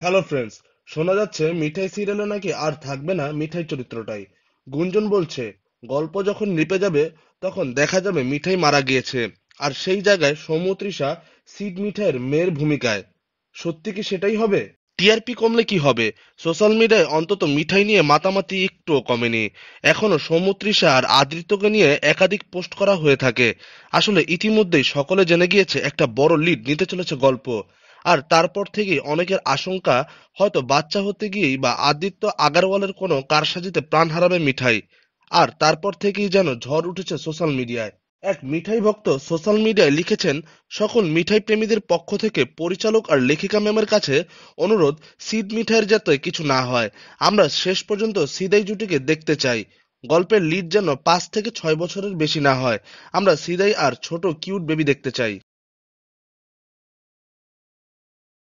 Hello friends, শোনা যাচ্ছে মিঠাই সিরিয়ালে নাকি আর থাকবে না মিঠাই চরিত্রটাই। গুঞ্জন বলছে গল্প যখন নিপে যাবে তখন দেখা যাবে মিঠাই মারা গিয়েছে, আর সেই জায়গায় সৌমত্রিষা সিড মিঠাইয়ের মেয়ের ভূমিকায়। সত্যি কি সেটাই হবে? টিআরপি কমলে কি হবে? সোশ্যাল মিডিয়ায় অন্তত মিঠাই নিয়ে মাতামাতি একটুও কমেনি। এখনো সৌমত্রিষা আর আদৃত্যকে নিয়ে একাধিক পোস্ট করা হয়ে থাকে। আসলে ইতিমধ্যেই সকলে জেনে গিয়েছে একটা বড় লিড নিতে চলেছে গল্প। আর তারপর থেকেই অনেকের আশঙ্কা, হয়তো বাচ্চা হতে গিয়েই বা আদিত্য আগারওয়ালের কোনো কারসাজিতে প্রাণ হারাবে মিঠাই। আর তারপর থেকেই যেন ঝড় উঠেছে সোশ্যাল মিডিয়ায়। এক মিঠাই ভক্ত সোশ্যাল মিডিয়ায় লিখেছেন, সকল মিঠাই প্রেমীদের পক্ষ থেকে পরিচালক আর লেখিকা ম্যামের কাছে অনুরোধ, সিদ মিঠাইয়ের যাতে কিছু না হয়। আমরা শেষ পর্যন্ত সিদাই জুটিকে দেখতে চাই। গল্পের লিড যেন 5 থেকে 6 বছরের বেশি না হয়। আমরা সিদাই আর ছোট কিউট বেবি দেখতে চাই।